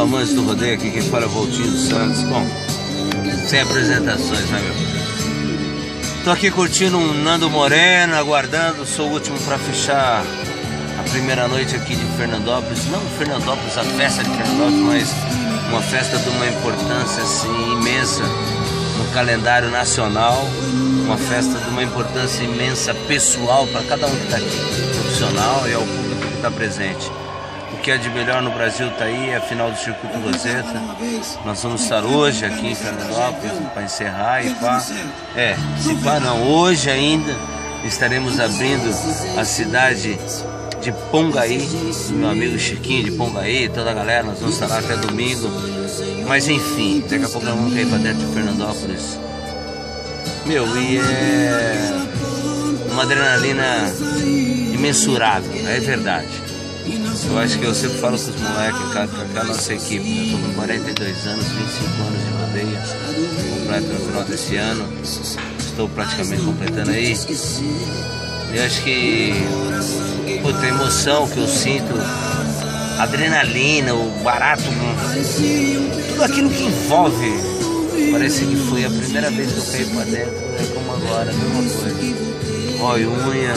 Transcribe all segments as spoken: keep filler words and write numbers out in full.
amantes do rodeio, aqui quem fala é o Voltinho dos Santos. Bom, sem apresentações, né, meu? Tô aqui curtindo um Nando Moreno, aguardando, sou o último para fechar a primeira noite aqui de Fernandópolis. Não Fernandópolis, a festa de Fernandópolis, mas uma festa de uma importância assim imensa no calendário nacional, uma festa de uma importância imensa pessoal para cada um que está aqui, profissional e ao público que está presente. O que é de melhor no Brasil está aí, é a final do Circuito Roseta. Nós vamos estar hoje aqui em Fernandópolis para encerrar e pá. É, se pá não, hoje ainda estaremos abrindo a cidade de Pongaí, meu amigo Chiquinho de Pongaí, toda a galera, nós vamos estar lá até domingo. Mas enfim, daqui a pouco nós vamos cair para dentro de Fernandópolis. Meu, e é uma adrenalina imensurável, é verdade. Eu acho que eu sempre falo com os moleques, cara, com a nossa equipe. Eu tô com quarenta e dois anos, vinte e cinco anos de rodeio, completo no final desse ano. Estou praticamente completando aí. E acho que, puta, a emoção que eu sinto, a adrenalina, o barato, tudo aquilo que envolve. Parece que foi a primeira vez que eu caí pra dentro, é como agora, a mesma coisa. Rói unha,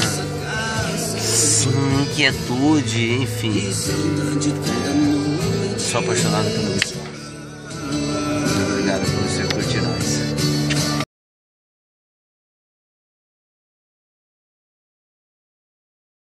sim, inquietude, enfim. Sou apaixonado pelo isso. Muito obrigado por você curtir nós.